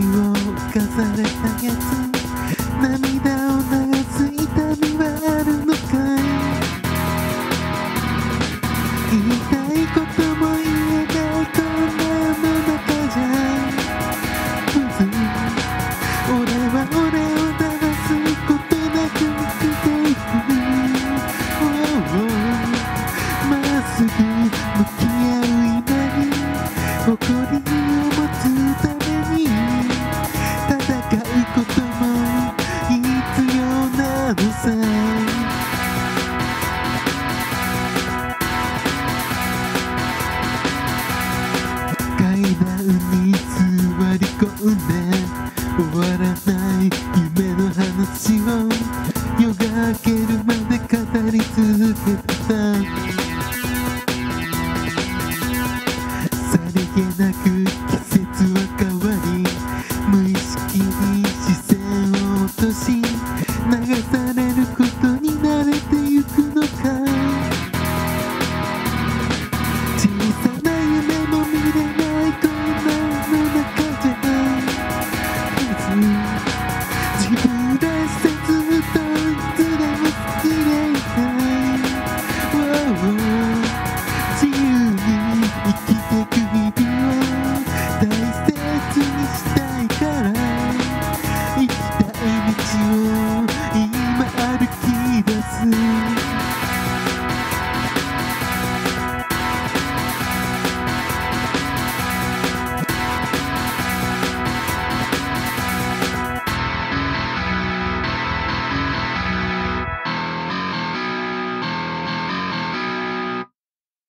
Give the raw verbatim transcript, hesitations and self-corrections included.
を重ねたやつ涙を流す痛みはあるのかい言いたいことも言えないこんな世の中じゃむずい俺は俺を流すことなく生きていく、oh, oh. まっすぐ向き合う今に誇りを持つために戦うことも必要なのさ階段に座り込んで